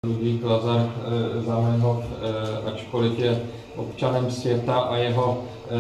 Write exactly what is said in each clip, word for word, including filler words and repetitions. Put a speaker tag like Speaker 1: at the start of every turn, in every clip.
Speaker 1: Ludvík Lazar Zamenhof, ačkoliv je občanem světa a jeho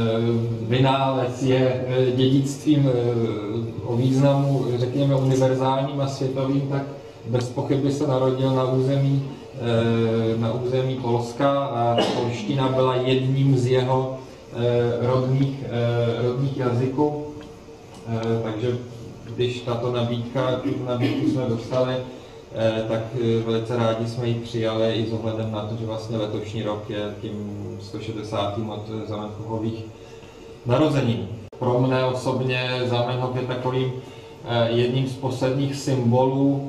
Speaker 1: vynález je dědictvím o významu, řekněme, univerzálním a světovým, tak bez pochyby se narodil na území, na území Polska a polština byla jedním z jeho rodných, rodných jazyků. Takže když tato nabídka, tu nabídku jsme dostali, tak velice rádi jsme ji přijali i s ohledem na to, že vlastně letošní rok je tím sto šedesátým od Zamenhofových narozenin. Pro mne osobně Zamenhof je takovým jedním z posledních symbolů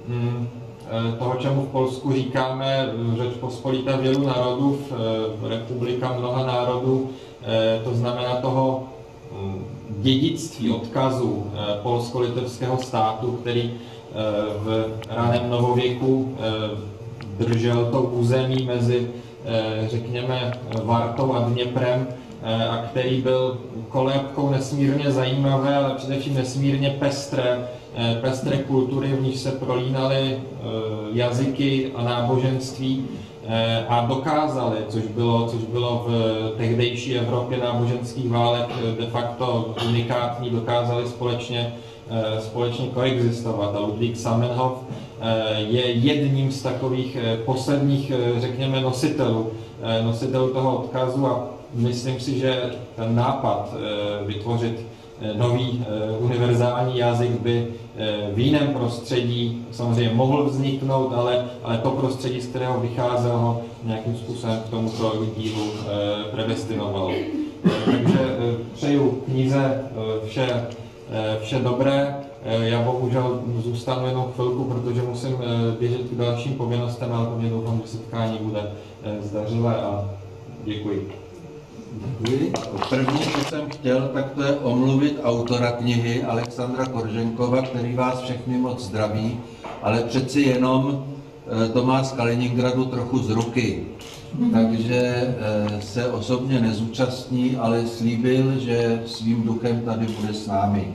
Speaker 1: toho, čemu v Polsku říkáme Rzeczpospolita wielu národů, republika mnoha národů, to znamená toho dědictví, odkazu polsko-litevského státu, který v raném novověku držel to území mezi, řekněme, Vartou a Dněprem a který byl kolébkou nesmírně zajímavé, ale především nesmírně pestré, pestré kultury, v níž se prolínaly jazyky a náboženství a dokázali, což bylo, což bylo v tehdejší Evropě náboženských válek de facto unikátní, dokázali společně společně koexistovat. A Ludvík Zamenhof je jedním z takových posledních, řekněme, nositelů, nositelů toho odkazu a myslím si, že ten nápad vytvořit nový univerzální jazyk by v jiném prostředí samozřejmě mohl vzniknout, ale, ale to prostředí, z kterého vycházel, ho nějakým způsobem k tomuto dílu predestinovalo. Takže přeju knize vše Vše dobré. Já bohužel zůstanu jenom chvilku, protože musím běžet k dalším povinnostem, ale pevně doufám, že setkání bude zdařilé a děkuji.
Speaker 2: Děkuji. První, co jsem chtěl, tak to je omluvit autora knihy Alexandra Korženkova, který vás všechny moc zdraví, ale přeci jenom to má z Kaliningradu trochu z ruky. Takže se osobně nezúčastní, ale slíbil, že svým duchem tady bude s námi.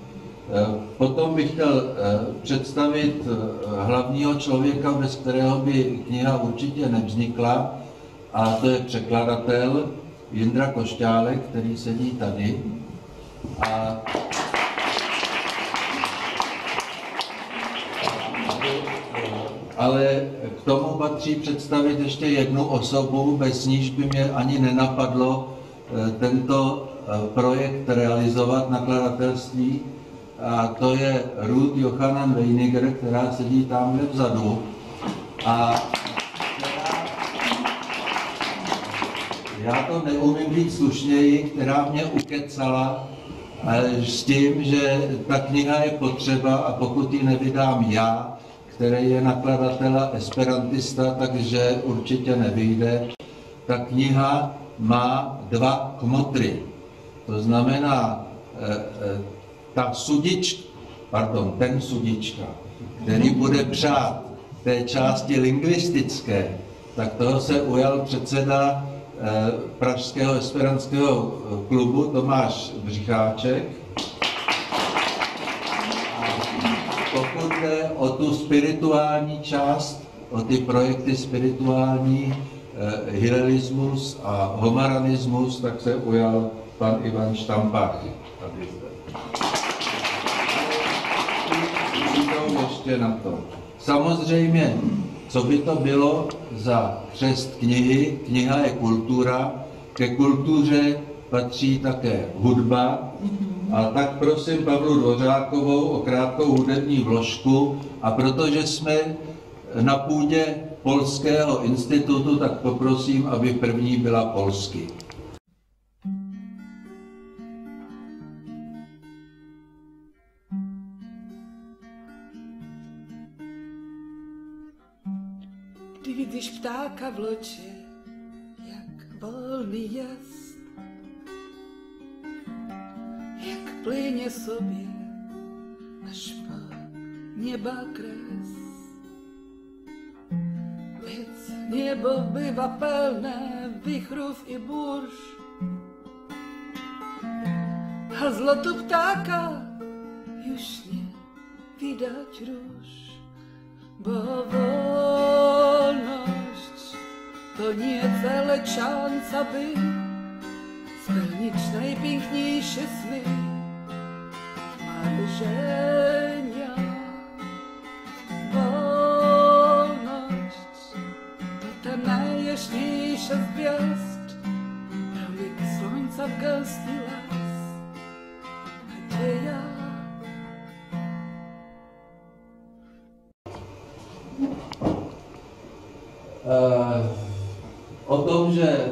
Speaker 2: Potom bych chtěl představit hlavního člověka, bez kterého by kniha určitě nevznikla, a to je překladatel Jindra Košťálek, který sedí tady. A ale k tomu patří představit ještě jednu osobu, bez níž by mě ani nenapadlo tento projekt realizovat, nakladatelství. A to je Ruth Johanan Weiniger, která sedí tamhle vzadu. A já to neumím říct slušněji, která mě ukecala s tím, že ta kniha je potřeba a pokud ji nevydám já, který je nakladatel a esperantista, takže určitě nevyjde. Ta kniha má dva kmotry. To znamená, ta sudička, pardon, ten sudička, který bude přát té části lingvistické, tak toho se ujal předseda pražského esperantského klubu Tomáš Břicháček. Pokud jde o tu spirituální část, o ty projekty spirituální, eh, hilelismus a homaranismus, tak se ujal pan Ivan Štampach. Tady zde. Přijdou ještě na to. Samozřejmě, co by to bylo za křest knihy? Kniha je kultura. Ke kultuře patří také hudba. A tak prosím Pavlu Dvořákovou o krátkou hudební vložku a protože jsme na půdě Polského institutu, tak poprosím, aby první byla polsky.
Speaker 3: Ty vidíš ptáka v loče, jak volný jas, jak plynie sobie až po nieba kres. Więc niebo bywa pełne wichrów i burz, a z lotu ptaka już nie widać róż, bo to nie celé šanca by spełnić najpiękniejsze sny marzenia. Wolność to ta najjaśniejsza z gwiazd, promień słońca w gęsty las, nadzieja.
Speaker 2: Uh, o tom, že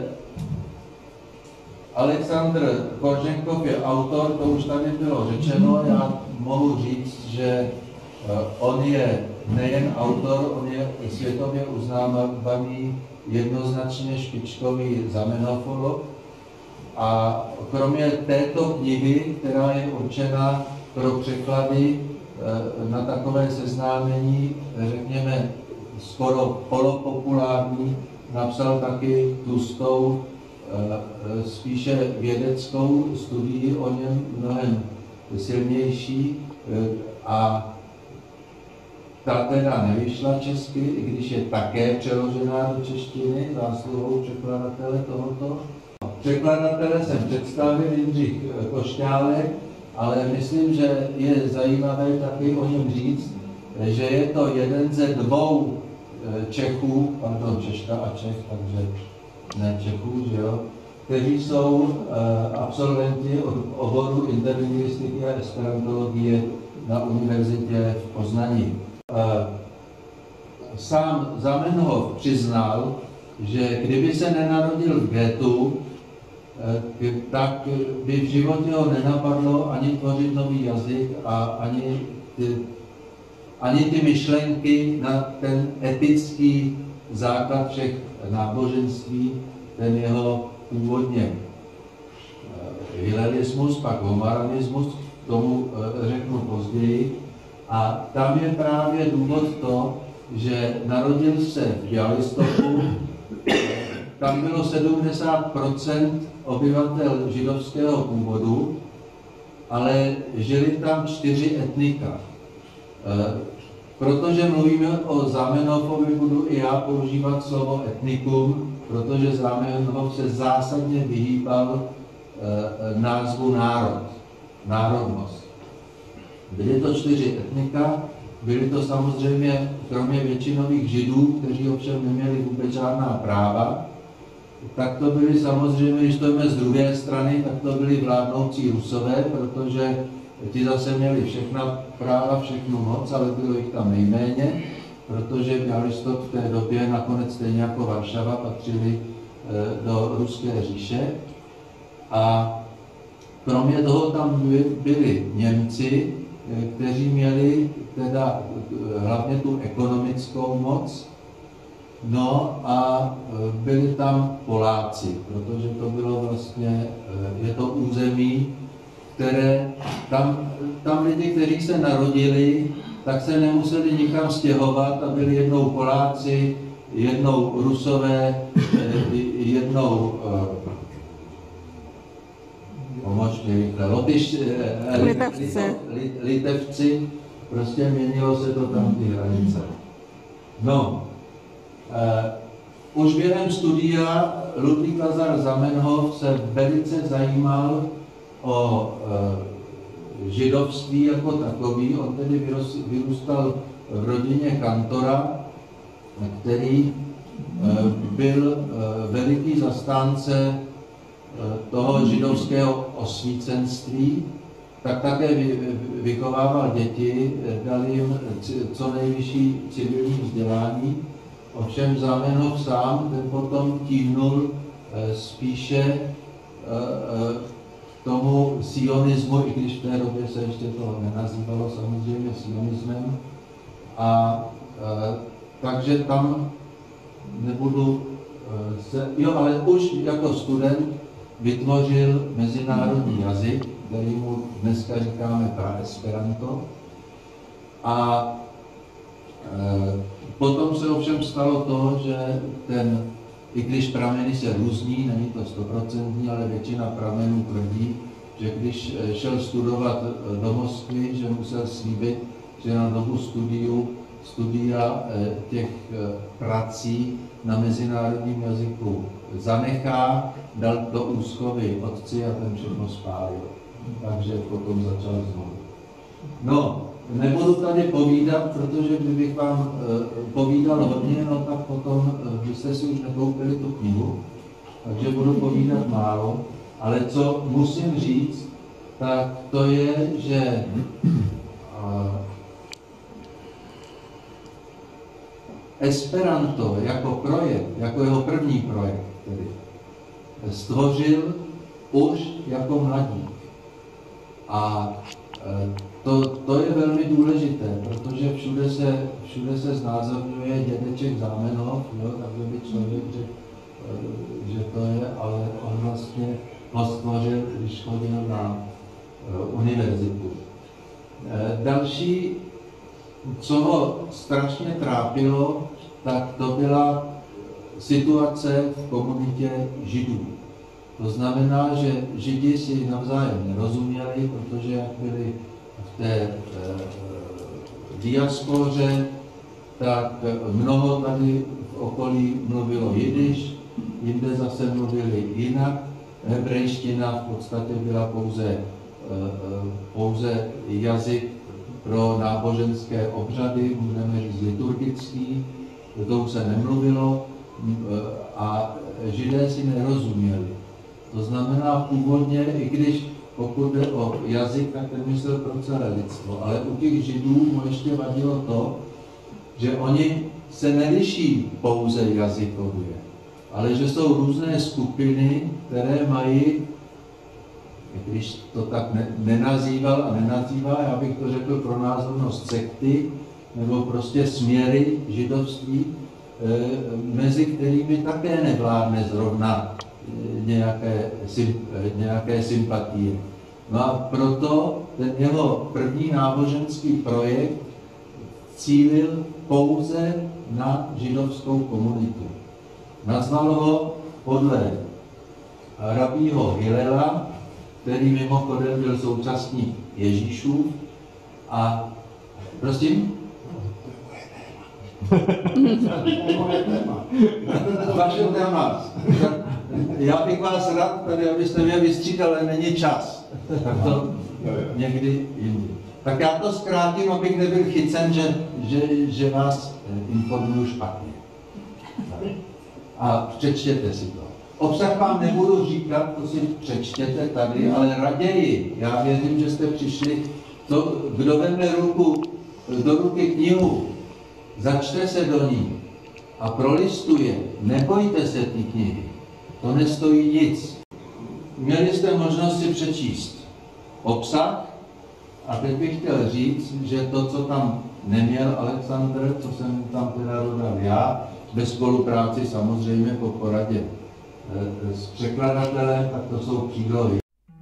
Speaker 2: Aleksandr Korženkov je autor, to už tady bylo řečeno. Já mohu říct, že uh, on je nejen autor, on je světově uznávaný jednoznačně špičkový zamenhofolog. A kromě této knihy, která je určena pro překlady uh, na takové seznámení, řekněme, skoro polopopulární, napsal taky tlustou, spíše vědeckou studii o něm, mnohem silnější, a ta teda nevyšla česky, i když je také přeložená do češtiny zásluhou překladatele tohoto. Překladatele jsem představil, Jindřich Košťálek, ale myslím, že je zajímavé taky o něm říct, že je to jeden ze dvou Čechů, pardon, Češka a Čech, takže ne Čechů, že jo, kteří jsou uh, absolventi od oboru interlingvistiky a esperantologie na univerzitě v Poznaní. Uh, sám Zamenhof přiznal, že kdyby se nenarodil v ghettu, uh, tak by v životě ho nenapadlo ani tvořit nový jazyk a ani ty ani ty myšlenky na ten etický základ všech náboženství, ten jeho původně hilelysmus, pak homaranismus, k tomu řeknu později. A tam je právě důvod to, že narodil se v Bialystoku, tam bylo sedmdesát procent obyvatel židovského původu, ale žili tam čtyři etnika. Protože mluvíme o Zamenhofovi, budu i já používat slovo etnikum, protože Zamenhof se zásadně vyhýbal e, názvu národ, národnost. Byly to čtyři etnika, byly to samozřejmě, kromě většinových židů, kteří ovšem neměli vůbec žádná práva, tak to byly samozřejmě, když to jdeme z druhé strany, tak to byli vládnoucí Rusové, protože ti zase měli všechna práva, všechnu moc, ale bylo jich tam nejméně, protože Białystok v té době nakonec stejně jako Varšava patřili do Ruské říše. A kromě toho tam byli Němci, kteří měli teda hlavně tu ekonomickou moc, no a byli tam Poláci, protože to bylo vlastně, je to území, které, tam, tam lidi, kteří se narodili, tak se nemuseli nikam stěhovat a byli jednou Poláci, jednou Rusové, jednou pomožně, Lotyš,
Speaker 4: Litevci.
Speaker 2: Litevci, prostě měnilo se to tam ty hranice. No, uh, už během studia Ludvík Lazar Zamenhof se velice zajímal o e, židovství jako takový. On tedy vyrůstal v rodině kantora, který e, byl e, veliký zastánce e, toho židovského osvícenství, tak také vy, vychovával děti, dal jim co nejvyšší civilní vzdělání. Ovšem Zamenhof sám ten potom tíhnul e, spíše e, tomu sionismu, i když v té době se ještě to nenazývalo samozřejmě sionismem. A e, takže tam nebudu e, se, jo, ale už jako student vytvořil mezinárodní jazyk, který mu dneska říkáme praesperanto. A e, potom se ovšem stalo to, že ten, i když prameny se různí, není to stoprocentní, ale většina pramenů tvrdí, že když šel studovat do Moskvy, že musel slíbit, že na dobu studiu studia těch prací na mezinárodním jazyku zanechá, dal do úschovy otci a ten všechno spálil. Takže potom začal znovu. No, nebudu tady povídat, protože kdybych vám povídal hodně, no tak potom byste si už nekoupili tu knihu, takže budu povídat málo. Ale co musím říct, tak to je, že Esperanto jako projekt, jako jeho první projekt, tedy, stvořil už jako mladík. A to, to je velmi důležité, protože všude se, všude se znázorňuje dědeček Zámenhof, jo, takže by člověk řekl, že to je, ale on vlastně ho stvořil, když chodil na univerzitu. Další, co ho strašně trápilo, tak to byla situace v komunitě Židů. To znamená, že Židi si navzájem nerozuměli, protože jak byli v té e, diasporě, tak mnoho tady v okolí mluvilo jidiš, jinde zase mluvili jinak. Hebrejština v podstatě byla pouze, e, pouze jazyk pro náboženské obřady, můžeme říct liturgický, to už se nemluvilo a Židé si nerozuměli. To znamená původně, i když pokud jde o jazyk, tak ten myslel pro celé lidstvo, ale u těch Židů mu ještě vadilo to, že oni se neliší pouze jazykově, ale že jsou různé skupiny, které mají, když to tak ne, nenazýval a nenazývá, já bych to řekl pro názornost sekty, nebo prostě směry židovství, e, mezi kterými také nevládne zrovna e, nějaké, sym, e, nějaké sympatie. No a proto ten jeho první náboženský projekt cílil pouze na židovskou komunitu. Nazval ho podle rabího Hilela, který mimochodem byl současník Ježíšův. A prosím? Vaše téma. Já bych vás rád tady, abyste mě vystřídali, ale není čas. Tak to někdy jindy. Tak já to zkrátím, abych nebyl chycen, že, že, že vás informuju špatně. A přečtěte si to. Obsah vám nebudu říkat, to si přečtěte tady, ale raději, já věřím, že jste přišli, to, kdo vezme ruku, do ruky knihu, začte se do ní a prolistuje, nebojte se té knihy, to nestojí nic. Měli jste možnost si přečíst obsah a teď bych chtěl říct, že to, co tam neměl Alexandr, co jsem tam teda dodal já, ve spolupráci samozřejmě po poradě s překladatelem, tak to jsou přílohy.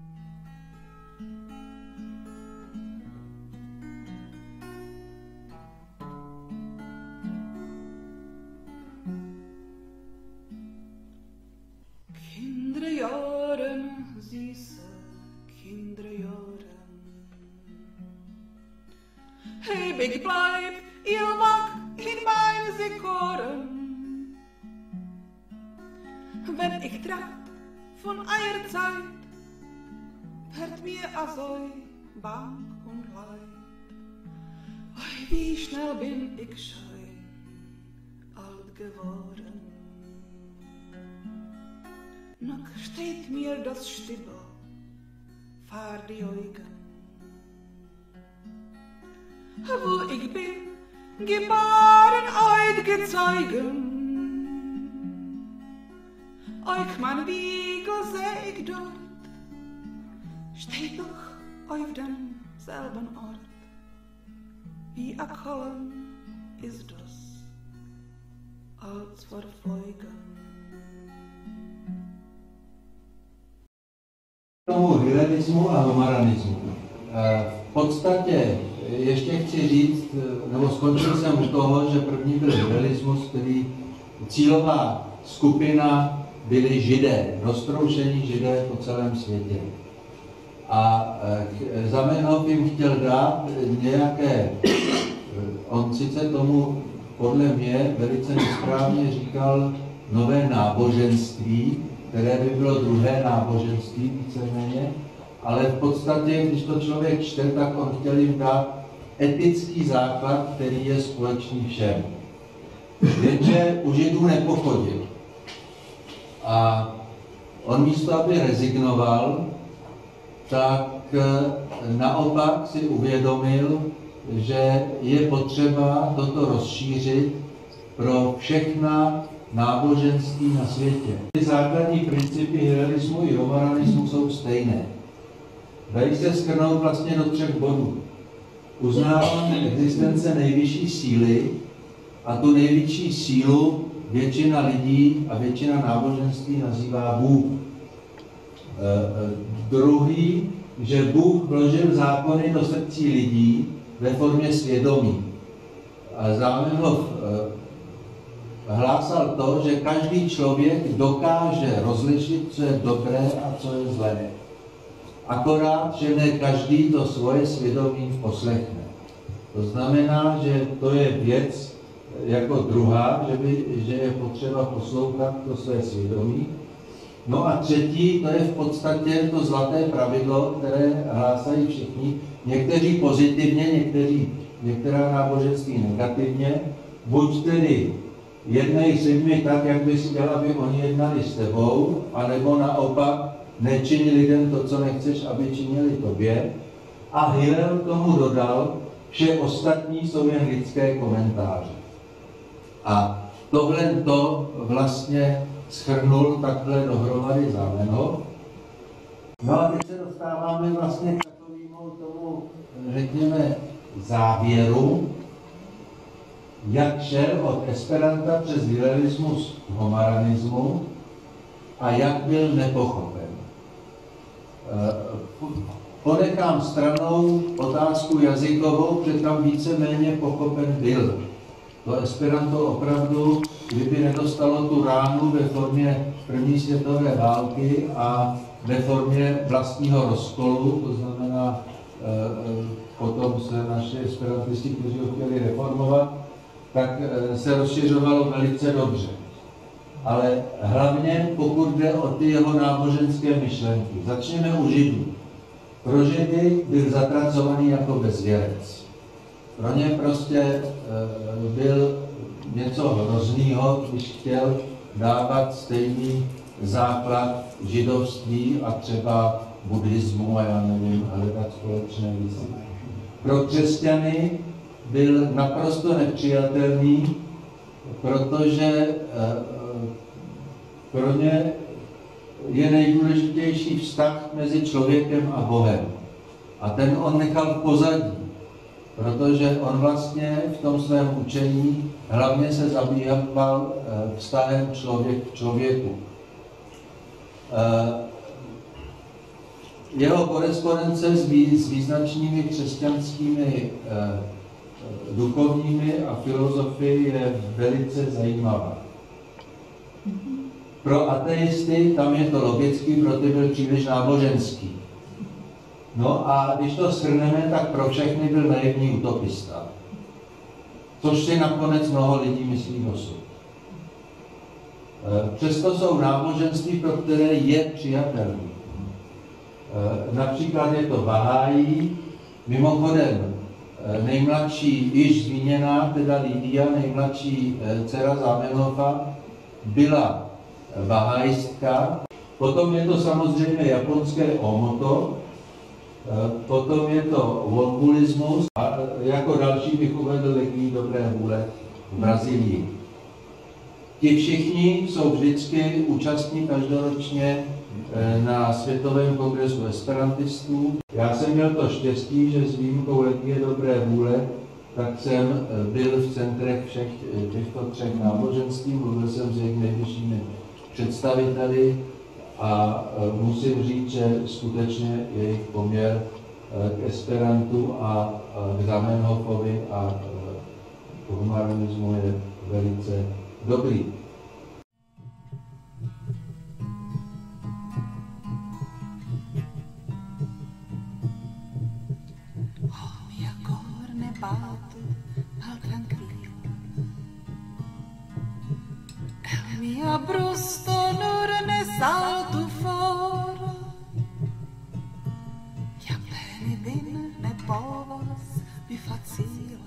Speaker 3: Kinderjaren, süße Kinderjaren. Ewig bleibt ihr wach in mein Sekuren. Wenn ich tracht von eurer Zeit, wird mir also bang und leid. Oi, wie schnell bin ich schon alt geworden. Noch steht mir das Stimme vor die Augen. Wo ich bin, geboren, euch gezeugen. Euch mein Wiegel seh ich dort, steht doch auf demselben Ort. Wie a Kolm ist das, als verfolgen.
Speaker 2: Tomu hilenismu a homaranismu. V podstatě ještě chci říct, nebo skončil jsem u toho, že první byl hilenismus, který cílová skupina byli Židé, roztroušení Židé po celém světě. A Zamenhof jim chtěl dát nějaké, on sice tomu podle mě velice nesprávně říkal nové náboženství, které by bylo druhé náboženství víceméně, ale v podstatě, když to člověk čte, tak on chtěl jim dát etický základ, který je společný všem. Jenže u Židů nepochodil. A on místo, aby rezignoval, tak naopak si uvědomil, že je potřeba toto rozšířit pro všechna náboženství na světě. Ty základní principy hierarchismu i romananismu jsou stejné. Dají se shrnout vlastně do třech bodů. Uznávání existence nejvyšší síly a tu největší sílu většina lidí a většina náboženství nazývá Bůh. E, e, druhý, že Bůh vložil zákony do srdcí lidí ve formě svědomí. A Zamenhof e, hlásal to, že každý člověk dokáže rozlišit, co je dobré a co je zlé. Akorát, že ne každý to svoje svědomí poslechne. To znamená, že to je věc jako druhá, že, by, že je potřeba poslouchat to své svědomí. No a třetí, to je v podstatě to zlaté pravidlo, které hlásají všichni. Někteří pozitivně, někteří, některá náboženství negativně. Buď tedy jednej s lidmi tak, jak bys chtěl, aby oni jednali s tebou, anebo naopak nečini lidem to, co nechceš, aby činili tobě. A Hillel tomu dodal, vše ostatní jsou jen lidské komentáře. A tohle to vlastně shrnul takhle dohromady Zamenhof. No a teď se dostáváme vlastně k takovému tomu, řekněme, závěru, jak šel od Esperanta přes hillelismus k homaranismu a jak byl nepochopen. Ponechám stranou otázku jazykovou, protože tam víceméně pochopen byl. To Esperanto opravdu, kdyby nedostalo tu ránu ve formě první světové války a ve formě vlastního rozkolu, to znamená, e, potom se našli esperantisti, kteří ho chtěli reformovat, tak e, se rozšiřovalo velice dobře. Ale hlavně pokud jde o ty jeho náboženské myšlenky. Začněme u Židů. Pro Židy byl zatracovaný jako bezvěrec. Pro ně prostě e, byl něco hroznýho, když chtěl dávat stejný základ židovství a třeba buddhismu a já nevím, hledat společné věci. Pro křesťany byl naprosto nepřijatelný, protože e, pro ně je nejdůležitější vztah mezi člověkem a Bohem. A ten on nechal v pozadí, protože on vlastně v tom svém učení hlavně se zabýval vztahem člověk k člověku. Jeho korespondence s význačnými křesťanskými duchovními a filozofy je velice zajímavá. Pro ateisty tam je to logický, pro ty byl příliš náboženský. No a když to shrneme, tak pro všechny byl naivní utopista. Což si nakonec mnoho lidí myslí dosud. Přesto jsou náboženství, pro které je přijatelný. Například je to Bahájí, mimochodem nejmladší již zmíněná, teda Lídia, nejmladší dcera Zamenhofa, byla bahájstka. Potom je to samozřejmě japonské omoto, potom je to wonbulismus a jako další bych uvedl legii dobré vůle v Brazílii. Ti všichni jsou vždycky účastní každoročně na Světovém kongresu esperantistů. Já jsem měl to štěstí, že s výjimkou legie dobré vůle, tak jsem byl v centrech všech těchto třech náboženství, mluvil jsem s jejich nejvyššími představiteli a musím říct, že skutečně jejich poměr k Esperantu a k Zamenhofovi a k humanismu je velice dobrý.
Speaker 3: Jako horné pátu mal tranquillo. El mio brusto nur ne saltu for, ja pleni vin ne povas vi facila.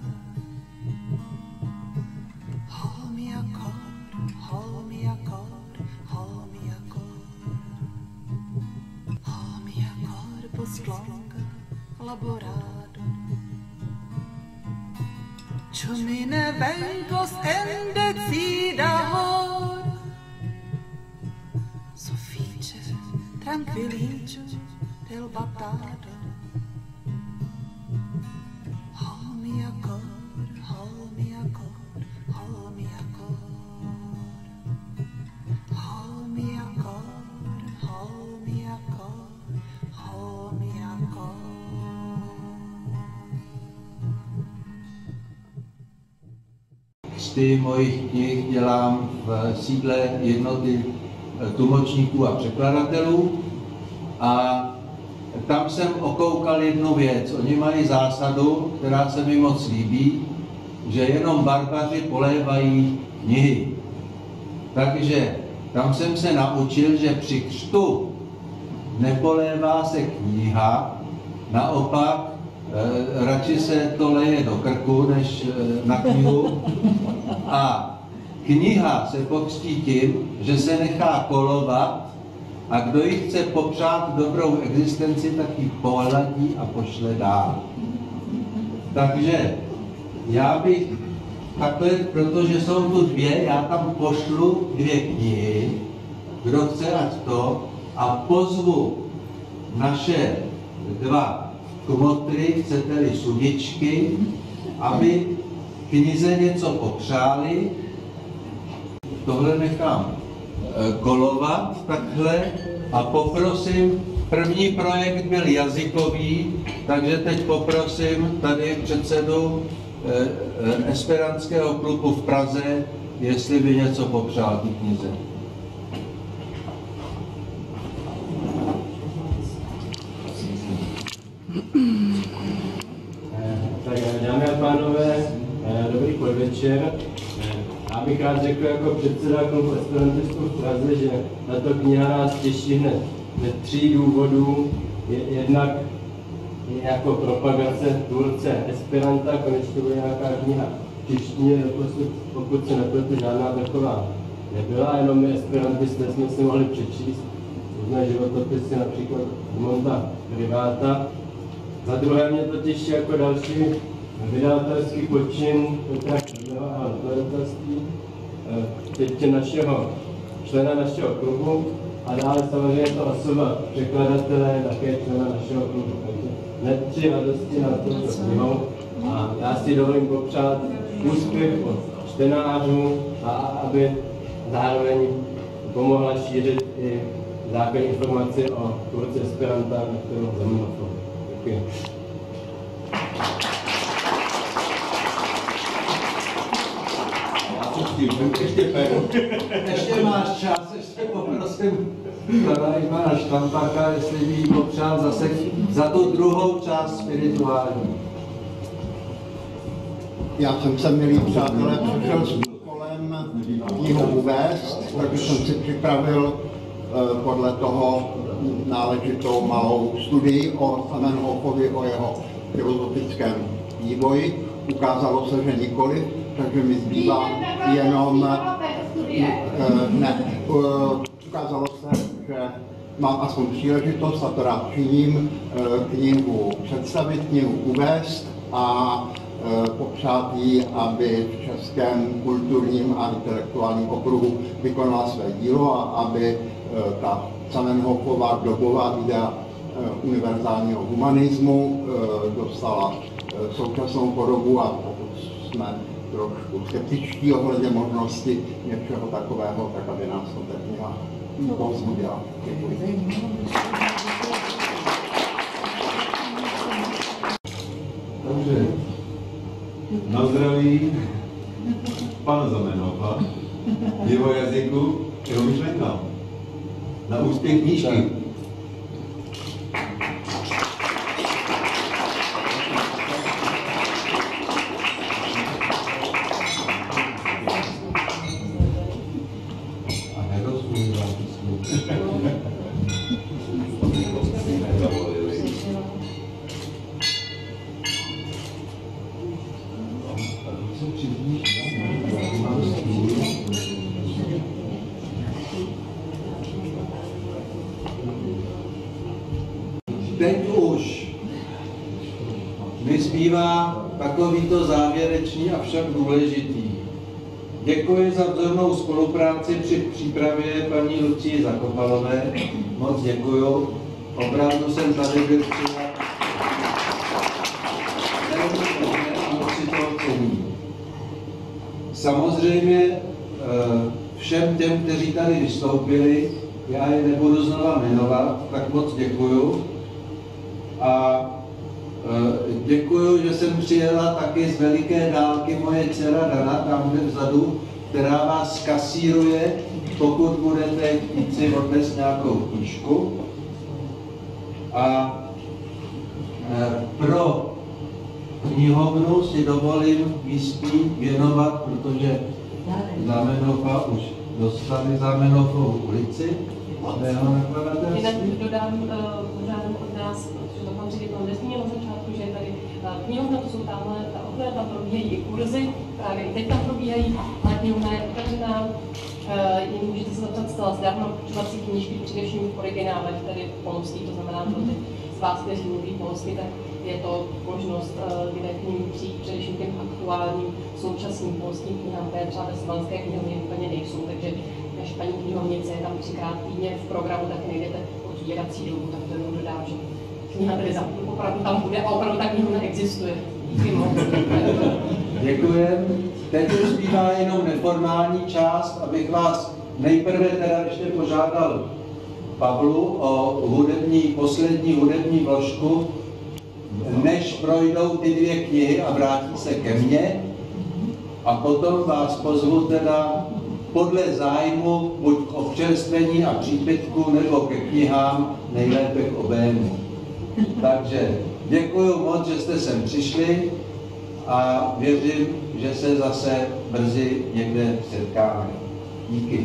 Speaker 3: Ho mia cor, ho mia cor, ho mia cor, ho mia cor post longa laborado. Ĉu mi ne venkos en decida horo? Sufiĉe trankviliĝu del batado. Ho mia cor, ho mia cor, ho mia cor, ho mia cor, ho mia cor, ho mia cor.
Speaker 2: Texty mojich knih dělám v sídle jednoty tlumočníků a překladatelů a tam jsem okoukal jednu věc. Oni mají zásadu, která se mi moc líbí, že jenom barbaři polévají knihy. Takže tam jsem se naučil, že při křtu nepolévá se kniha, naopak eh, radši se to leje do krku, než eh, na knihu. A kniha se pokřtí tím, že se nechá kolovat a kdo ji chce popřát dobrou existenci, tak ji pohladí a pošle dál. Takže já bych takhle, protože jsou tu dvě, já tam pošlu dvě knihy, kdo chce, ať to, a pozvu naše dva kmotry, chcete-li sudičky, aby knize něco popřáli. Tohle nechám kolovat takhle a poprosím, první projekt byl jazykový, takže teď poprosím tady předsedu Esperantského klubu v Praze, jestli by něco popřál té knize.
Speaker 4: Tak dámy a pánové, dobrý podvečer. Já bych rád řekl jako předseda klubu esperantistů v Praze, že tato kniha nás těší hned ze tří důvodů. Jednak jako propagace tvůrce Esperanta, konečně bude nějaká kniha v češtině, doposud, pokud se nepletu, žádná taková nebyla, jenom my esperantisté jsme si mohli přečíst různé životopisy, například Monta Priváta. Za druhé mě to těší jako další vydavatelský počin Petra Krmela a nakladatelství, teď našeho člena našeho klubu a dále samozřejmě to osoba překladatele, také člena našeho klubu. Takže hned tři radosti na touto knihou a já si dovolím popřát úspěch od čtenářů a aby zároveň pomohla šířit i základní informace o tvůrci Esperanta, na kterou zemím. Děkuji.
Speaker 2: Ještě, ještě máš čas, ještě poprosím pana Ivana Štampáka, jestli by jí popřál zase za tu druhou část spirituální.
Speaker 5: Já jsem se, milí přátelé, přišel s úkolem knihu uvést, takže jsem si připravil eh, podle toho náležitou malou studii o Zamenhofovi, o jeho filozofickém vývoji. Ukázalo se, že nikoli, takže mi zbývá jenom, ne, ukázalo se, že mám aspoň příležitost, a to rád činím, knihu představit, knihu uvést a popřát jí, aby v českém kulturním a intelektuálním okruhu vykonala své dílo a aby ta Zamenhofova dobová idea univerzálního humanismu dostala současnou podobu a pokud jsme trošku skeptičtí ohledně možnosti něčeho takového, tak aby nás to ta kniha povzbudila. Děkuji.
Speaker 6: Takže na zdraví pana Zamenhofa, jeho jazyku, jeho myšlenkám. Na úspěch knížky.
Speaker 2: takovýto závěrečný, avšak důležitý. Děkuji za vzornou spolupráci při přípravě paní Lucii Zakopalové. Moc děkuju. Opravdu jsem tady byl přijat. A moc si to cením. Samozřejmě všem těm, kteří tady vystoupili, já je nebudu znova jmenovat, tak moc děkuju. A děkuju, že jsem přijela taky z veliké dálky moje dcera Dana, tam kde vzadu, která vás kasíruje, pokud budete chtít si odnést nějakou knížku. A pro knihovnu si dovolím místní věnovat, protože Zamenhofa už dostali Zamenhofovou ulici.
Speaker 7: Jinak dodám pořádem od nás, protože to pan ředitel nezmínil na začátku, že je tady knihovna, to jsou tamhle ta okna, tam probíhají i kurzy, právě i teď tam probíhají, ale knihovna je otevřená, jen můžete se zapsat zcela zdarma, počívací knížky, především v originálech, tedy polský, to znamená pro ty z vás, kteří mluví polsky, tak je to možnost, kde k ním přijít především těm aktuálním současným polským knihám, které třeba ve slovanské knihovně úplně nejsou, takže než paní knihovnice je tam třikrát týdně v programu, tak nejdete otevírací dobu, tak to jenom dodám, že kniha tedy za opravdu tam bude a opravdu ta knihovna existuje.
Speaker 2: Děkujem. Teď už zbývá jenom neformální část, abych vás nejprve teda ještě požádal Pavlu o hudební, poslední hudební vložku, než projdou ty dvě knihy a vrátí se ke mně. A potom vás pozvu teda podle zájmu buď k občerstvení a přípitku, nebo ke knihám, nejlépe k obému. Takže děkuji moc, že jste sem přišli a věřím, že se zase brzy někde setkáme. Díky.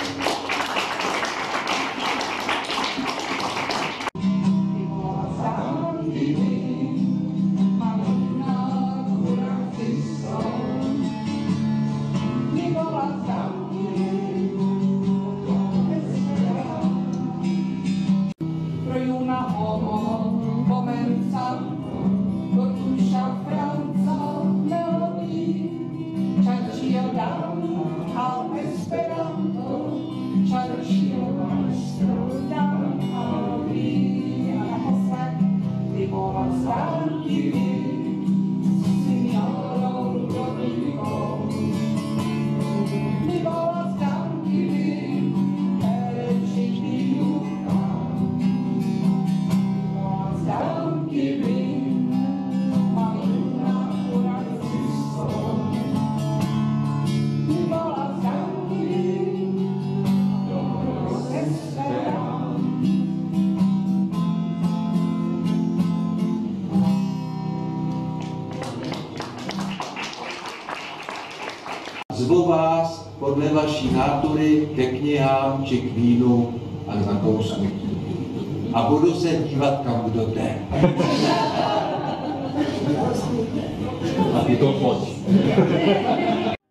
Speaker 2: Zvu vás podle vaší nátury ke knihám či k vínu a k zakoušku. A budu se dívat, kam kdo jde.
Speaker 1: A ty to pojď.